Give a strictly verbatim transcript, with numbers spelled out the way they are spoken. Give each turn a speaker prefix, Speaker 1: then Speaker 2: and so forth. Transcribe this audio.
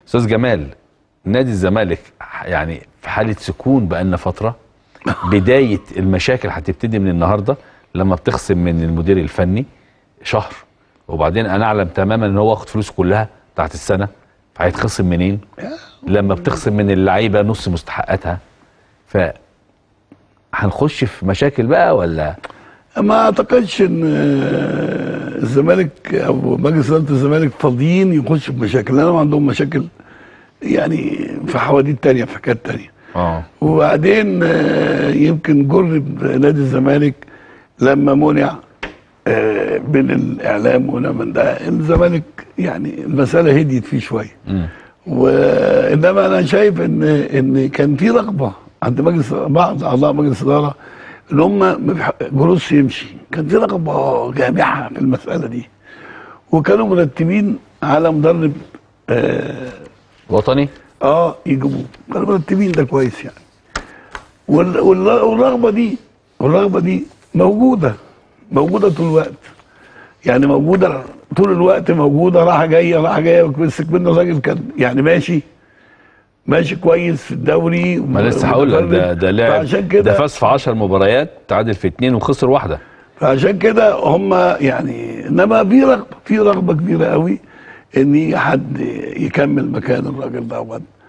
Speaker 1: استاذ جمال، نادي الزمالك يعني في حاله سكون بقالنا فتره. بدايه المشاكل هتبتدي من النهارده لما بتخصم من المدير الفني شهر، وبعدين انا اعلم تماما ان هو واخد فلوس كلها بتاعت السنه، فهيتخصم منين؟ لما بتخصم من اللعيبه نص مستحقاتها. ف هنخش في مشاكل بقى ولا؟
Speaker 2: ما اعتقدش ان الزمالك او مجلس اداره الزمالك فاضيين يخشوا في مشاكل، لانهم عندهم مشاكل يعني في حواديت تانية، في حاجات تانية.
Speaker 1: اه
Speaker 2: وبعدين يمكن جرب نادي الزمالك لما منع من الاعلام هنا من ده، الزمالك يعني المساله هديت فيه شويه. وانما انا شايف ان ان كان في رغبه عند مجلس بعض اعضاء مجلس الاداره ان هم جروس يمشي، كان في رغبه جامحه في المساله دي، وكانوا مرتبين على مدرب آه
Speaker 1: وطني
Speaker 2: اه يجيبوه، كانوا مرتبين ده كويس يعني. والرغبه دي والرغبه دي موجوده موجوده طول الوقت، يعني موجوده طول الوقت، موجوده راحه جايه راحه جايه. بس كمان الراجل كان يعني ماشي ماشي كويس في الدوري.
Speaker 1: ما لسه هقول لك ده ده لعب، ده فاز في عشر مباريات، تعادل في اتنين وخسر واحده.
Speaker 2: فعشان كده هم يعني، انما في رغبه في رغبه كبيره قوي ان حد يكمل مكان الراجل دوت.